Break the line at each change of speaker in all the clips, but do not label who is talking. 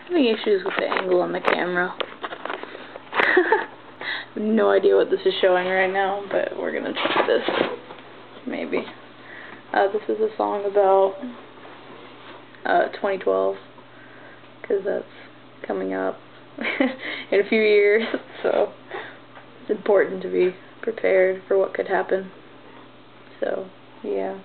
Having issues with the angle on the camera. I have no idea what this is showing right now, but we're gonna try this. Maybe. This is a song about 2012, because that's coming up in a few years, so it's important to be prepared for what could happen. So, yeah.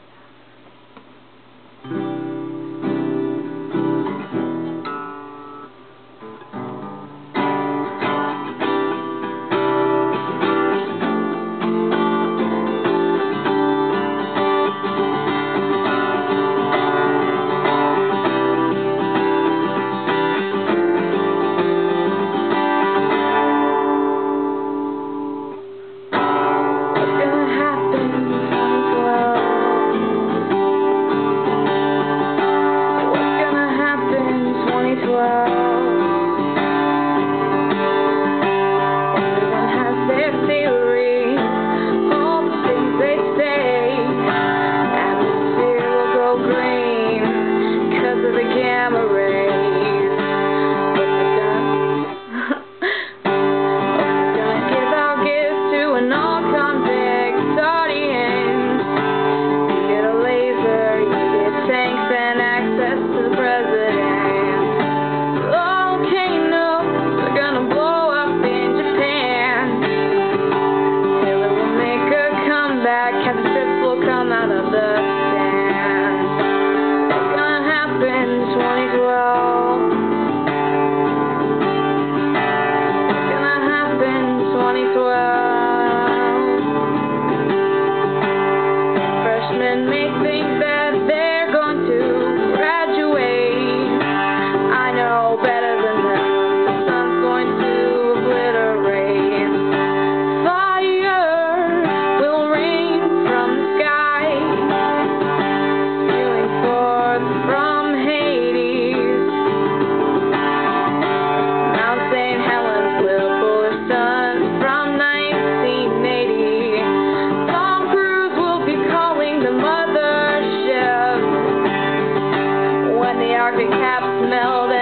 Arctic caps melt